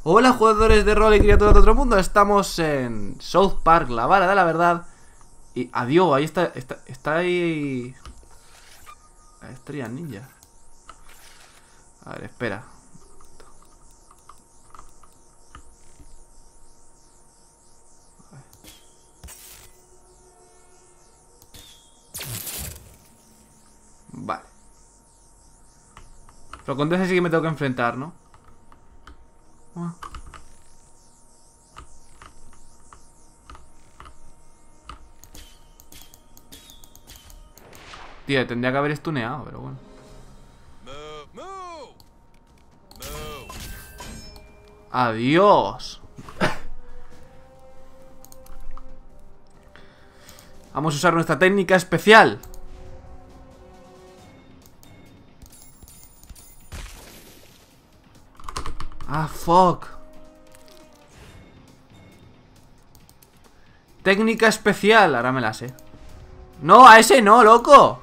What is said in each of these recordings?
Hola jugadores de rol y criaturas de otro mundo. Estamos en South Park, la vara de la verdad. Y adiós, ahí está ahí. Estrella ninja. A ver, espera. Vale. Pero con ese sí que me tengo que enfrentar, ¿no? Ah. Tío, tendría que haber stuneado, pero bueno. Adiós. Vamos a usar nuestra técnica especial. Ah, fuck. Técnica especial. Ahora me la sé. No, a ese no, loco.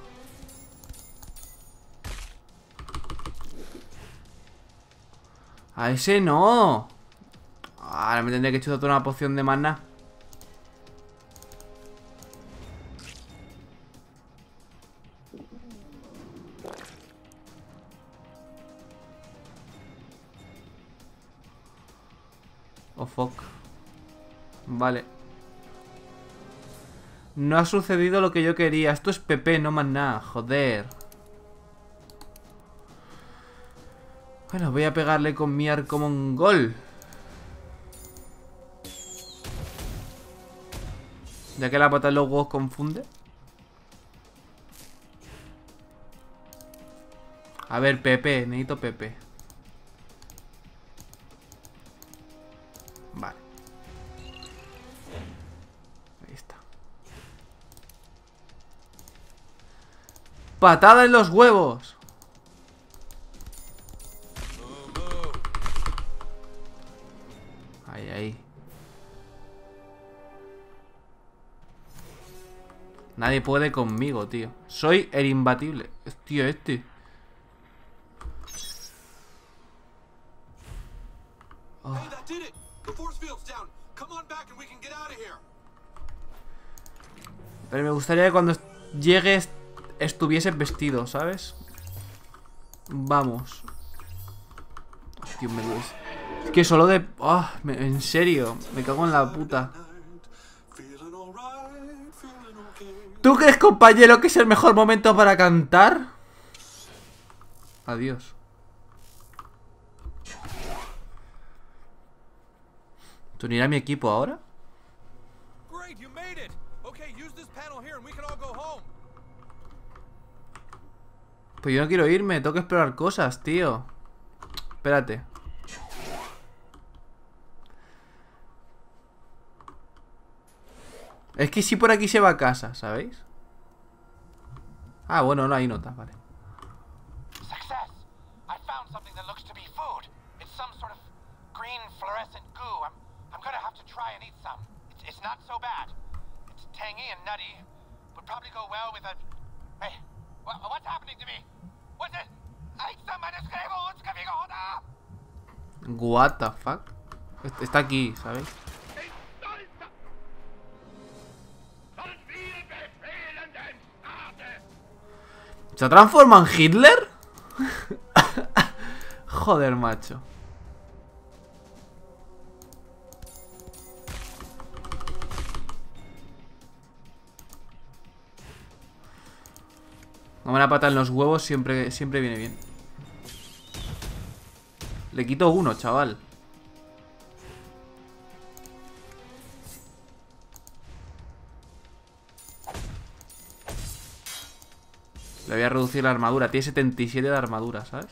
A ese no. Ahora me tendría que echar toda una poción de maná. Oh, fuck. Vale. No ha sucedido lo que yo quería. Esto es PP, no más nada. Joder. Bueno, voy a pegarle con mi arco mongol. Ya que la pata de los huevos confunde. A ver, PP. Necesito PP. Vale. Ahí está. ¡Patada en los huevos! Ahí, ahí. Nadie puede conmigo, tío. Soy el imbatible. Tío, este. Oh. Pero me gustaría que cuando llegues estuviese vestido, ¿sabes? Vamos. Tío, me duele. Es que solo de... Oh, en serio, me cago en la puta. ¿Tú crees, compañero, que es el mejor momento para cantar? Adiós. ¿Tú unirás a mi equipo ahora? Pues yo no quiero irme, tengo que explorar cosas, tío. Espérate. Es que si por aquí se va a casa, ¿sabéis? Ah, bueno, no hay notas, vale. What the fuck? Está aquí, ¿sabéis? ¿Se transforma en Hitler? Joder, macho. Como una pata en los huevos siempre viene bien. Le quito uno, chaval. Le voy a reducir la armadura. Tiene 77 de armadura, ¿sabes?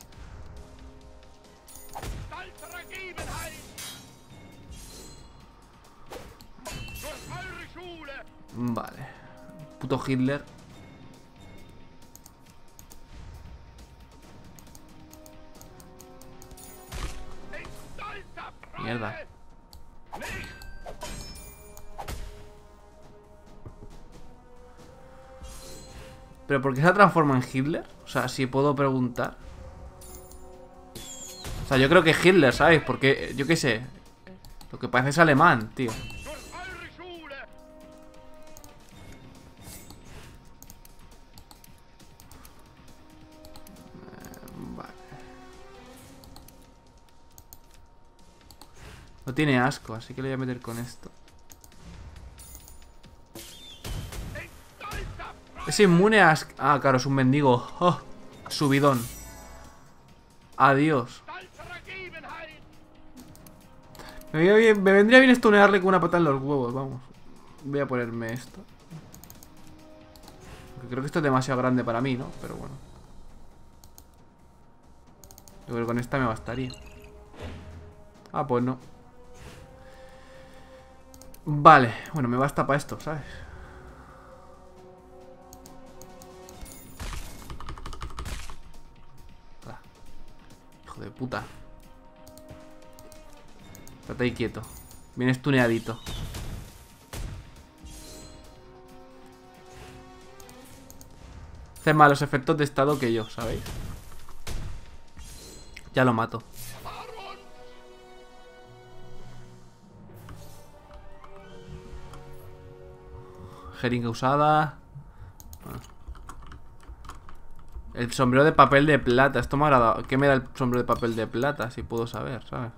Vale. Puto Hitler. Mierda. ¿Pero por qué se transforma en Hitler? O sea, si puedo preguntar. sea, yo creo que Hitler, ¿sabes? Porque, yo qué sé. Lo que parece es alemán, tío. Vale. No tiene asco, así que le voy a meter con esto. Es inmune a... Ah, claro, es un mendigo. Oh, subidón. Adiós. Me vendría bien stunearle con una patada en los huevos, vamos. Voy a ponerme esto. Porque creo que esto es demasiado grande para mí, ¿no? Pero bueno. Yo creo que con esta me bastaría. Ah, pues no. Vale, bueno, me basta para esto, ¿sabes? Ah, hijo de puta. Estate ahí quieto. Bien estuneadito. Hace más los efectos de estado que yo, ¿sabéis? Ya lo mato. Jeringa usada. Bueno. El sombrero de papel de plata. Esto me ha agradado. ¿Qué me da el sombrero de papel de plata? Si puedo saber, ¿sabes?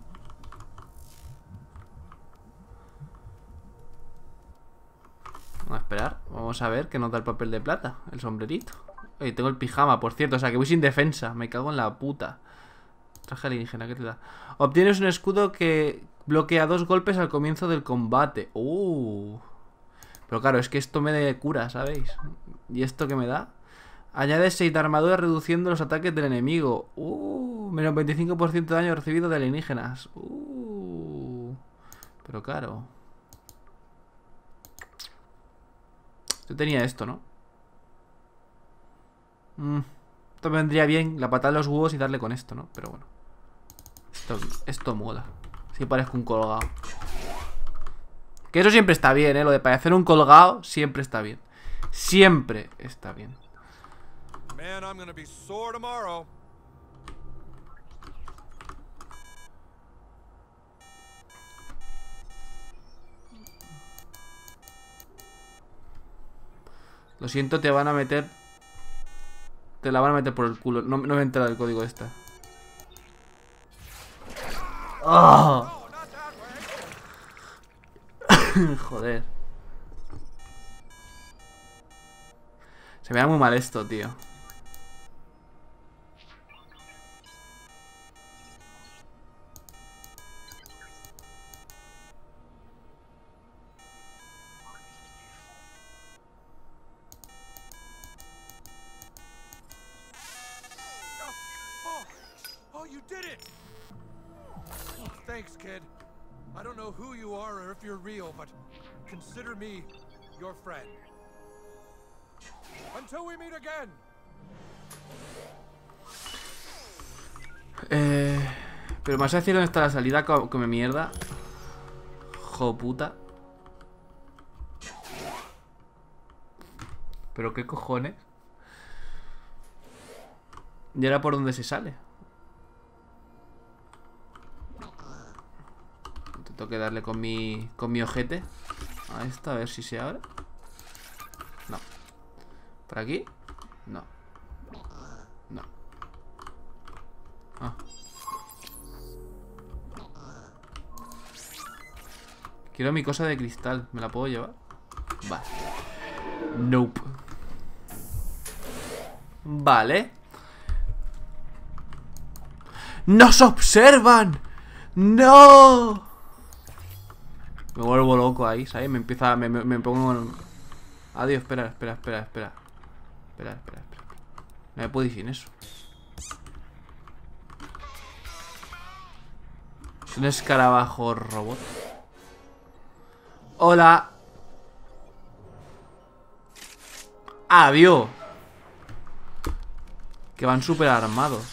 Vamos a esperar. Vamos a ver qué nos da el papel de plata. El sombrerito. Oye, tengo el pijama, por cierto. O sea, que voy sin defensa. Me cago en la puta. Traje alienígena, ¿qué te da? Obtienes un escudo que bloquea 2 golpes al comienzo del combate. Pero claro, es que esto me da cura, ¿sabéis? ¿Y esto qué me da? Añade 6 de armadura reduciendo los ataques del enemigo. Menos 25% de daño recibido de alienígenas. Pero claro. Yo tenía esto, ¿no? Esto me vendría bien, la patada en los huevos y darle con esto, ¿no? Pero bueno. Esto mola. Sí parezco un colgado. Que eso siempre está bien, ¿eh? Lo de parecer un colgado siempre está bien. Siempre está bien. Man, I'm gonna be sore tomorrow. Lo siento, te van a meter. Te la van a meter por el culo. No me he enterado del código esta. ¡Oh! Joder. Se me da muy mal esto, tío. Oh, you did it! Oh, thanks, kid. I don't know who you are or if you're real, but consider me your friend. Until we meet again. Pero me vas a decir dónde está la salida, come mierda. Jo puta. ¿Pero qué cojones? ¿Y ahora por dónde se sale? Tengo que darle con mi ojete a esta, a ver si se abre. No. ¿Por aquí? No. No. Ah. Quiero mi cosa de cristal. ¿Me la puedo llevar? Vale. Nope. Vale. ¡Nos observan! ¡No! Me vuelvo loco ahí, ¿sabes? Me empieza... Me pongo... Adiós, espera. Espera. No me puedo ir sin eso. Es un escarabajo robot. Hola. Adiós. Que van súper armados.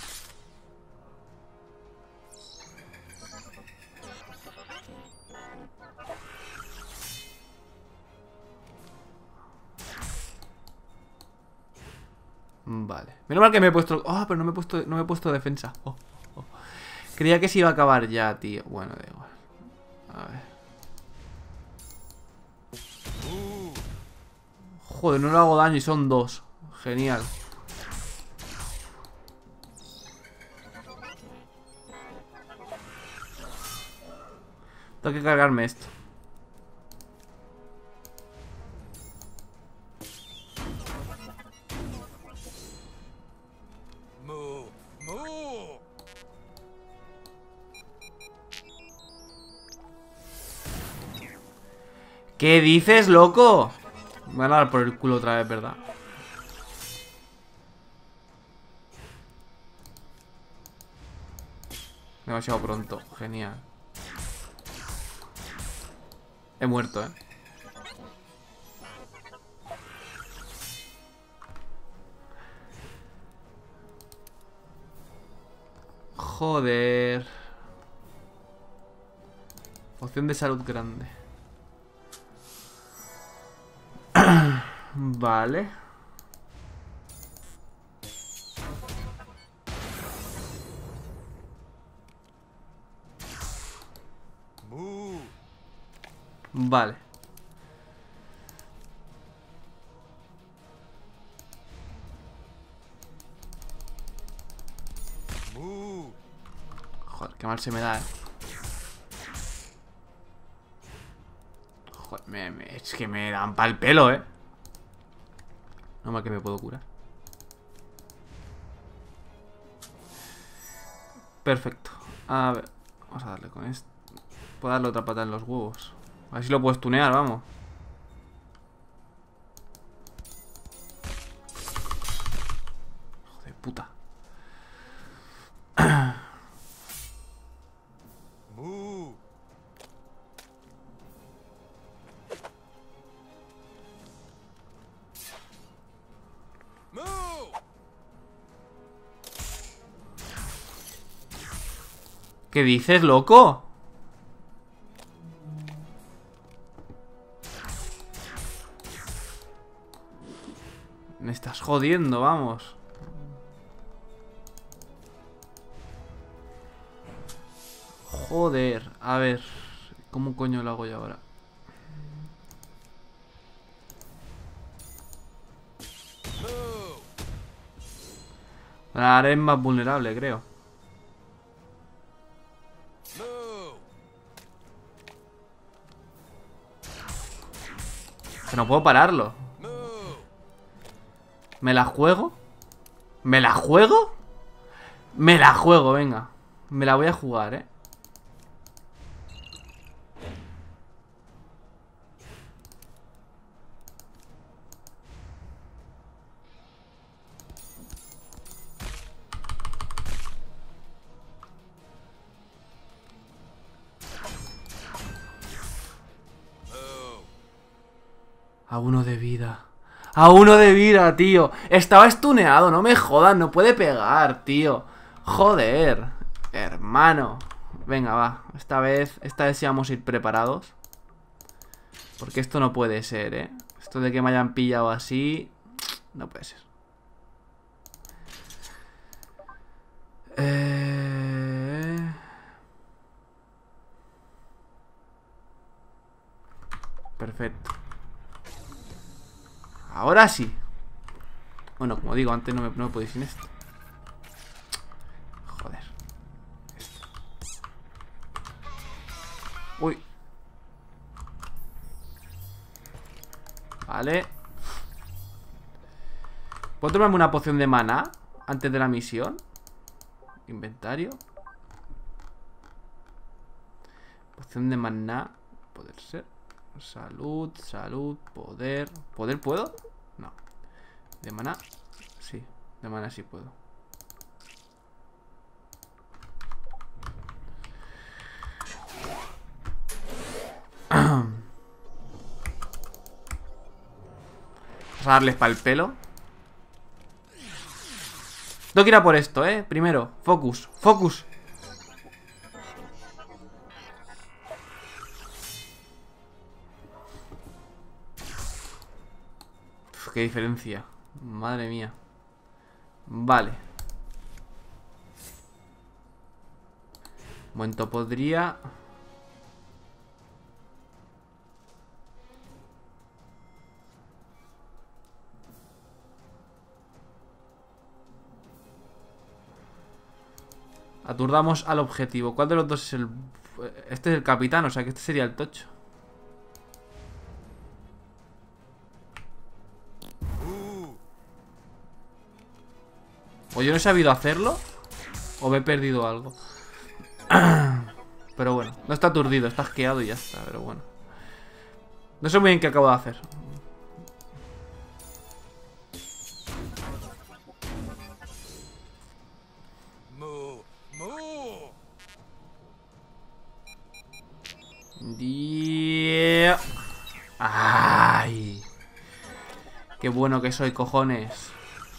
Vale. Menos mal que me he puesto... Oh, pero no me he puesto defensa. Oh. Creía que se iba a acabar ya, tío. Bueno, da igual. A ver. Joder, no le hago daño y son 2. Genial. Tengo que cargarme esto. ¿Qué dices, loco? Me van a dar por el culo otra vez, ¿verdad? Demasiado pronto, genial. He muerto, ¿eh? Joder. Opción de salud grande. Vale. Vale. Joder, qué mal se me da, Joder, es que me dan pa'l pelo, No mal que me puedo curar. Perfecto. A ver, vamos a darle con esto. Puedo darle otra pata en los huevos. A ver si lo puedes tunear, vamos. Joder, puta. ¿Qué dices, loco? Me estás jodiendo, vamos. Joder, a ver. ¿Cómo coño lo hago yo ahora? Ahora es más vulnerable, creo. Que no puedo pararlo. ¿Me la juego? ¿Me la juego? Me la juego, venga. Me la voy a jugar, A 1 de vida. A 1 de vida, tío. Estaba estuneado, no me jodas. No puede pegar, tío. Joder. Hermano. Venga, va. Esta vez sí vamos a ir preparados. Porque esto no puede ser, Esto de que me hayan pillado así... No puede ser. Perfecto. Ahora sí. Bueno, como digo, antes no me podía ir sin esto. Joder. Uy. Vale. ¿Puedo tomarme una poción de maná antes de la misión? Inventario. Poción de maná. Poder ser. Salud, salud, poder. ¿Poder puedo? No. ¿De maná? Sí, de maná sí puedo. Vamos a darles pa'l pelo. Tengo que ir a por esto, primero, focus, focus. Uf, qué diferencia. Madre mía. Vale. Momento, podría... Aturdamos al objetivo. ¿Cuál de los dos es el...? Este es el capitán, o sea que este sería el tocho. O yo no he sabido hacerlo, o me he perdido algo. Pero bueno, no está aturdido, está asqueado y ya está, pero bueno. No sé muy bien qué acabo de hacer. ¡Ay! ¡Qué bueno que soy, cojones!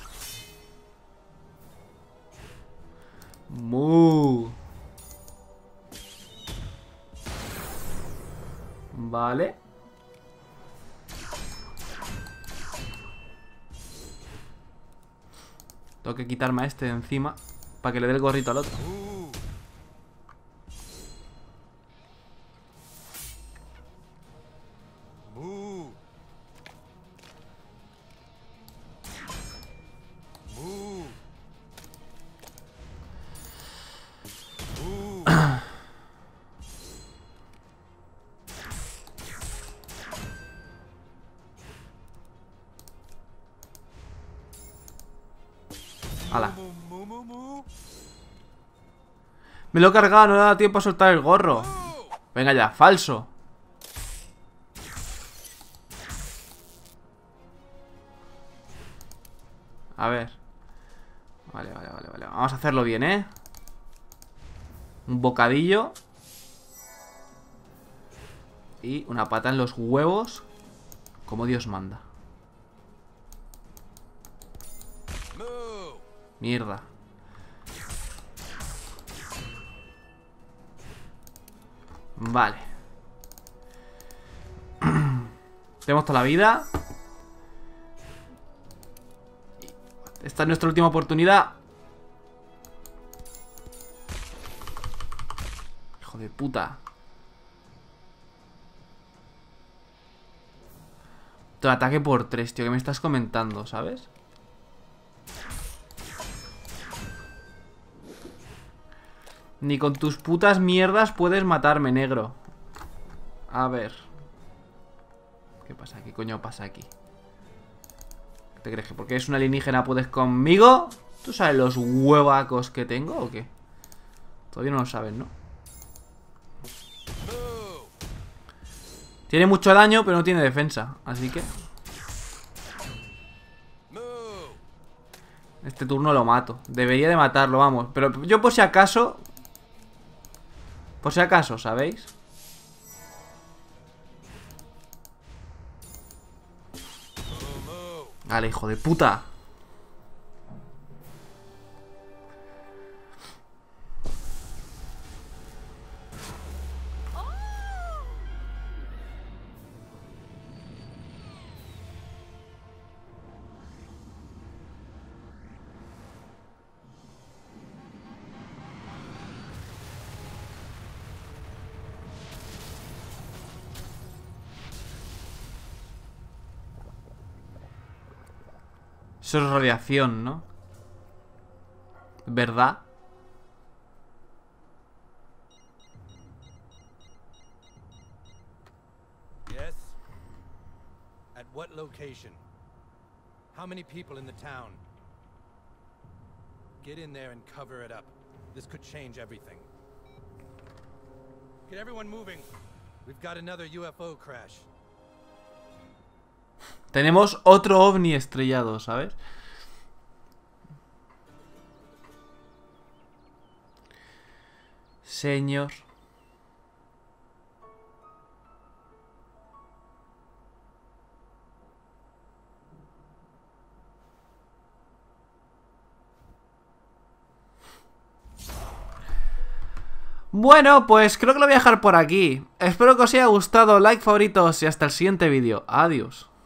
¡Mu! Vale. Tengo que quitarme a este de encima para que le dé el gorrito al otro. ¡Hala! Me lo he cargado, no me ha dado tiempo a soltar el gorro. Venga ya, falso. A ver. Vale. Vamos a hacerlo bien, ¿eh? Un bocadillo. Y una pata en los huevos. Como Dios manda. Mierda. Vale. Tenemos toda la vida. Esta es nuestra última oportunidad. Hijo de puta. Tu ataque por 3, tío. ¿Qué me estás comentando, sabes? Ni con tus putas mierdas puedes matarme, negro. A ver. ¿Qué pasa? ¿Qué coño pasa aquí? ¿Qué te crees? ¿Que porque eres un alienígena puedes conmigo? ¿Tú sabes los huevacos que tengo o qué? Todavía no lo sabes, ¿no? Tiene mucho daño, pero no tiene defensa. Así que... este turno lo mato. Debería de matarlo, vamos. Pero yo por si acaso... por si acaso, ¿sabéis? Vale, hijo de puta. Eso es radiación, ¿no? ¿Verdad? Yes. At what location? How many people in the town? Get in there and cover it up. This could change everything. Get everyone moving. We've got another UFO crash. Tenemos otro ovni estrellado, ¿sabes? Señor. Bueno, pues creo que lo voy a dejar por aquí. Espero que os haya gustado, like, favoritos y hasta el siguiente vídeo. Adiós.